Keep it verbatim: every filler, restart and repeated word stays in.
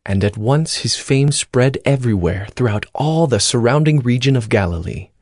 and at once his fame spread everywhere throughout all the surrounding region of Galilee.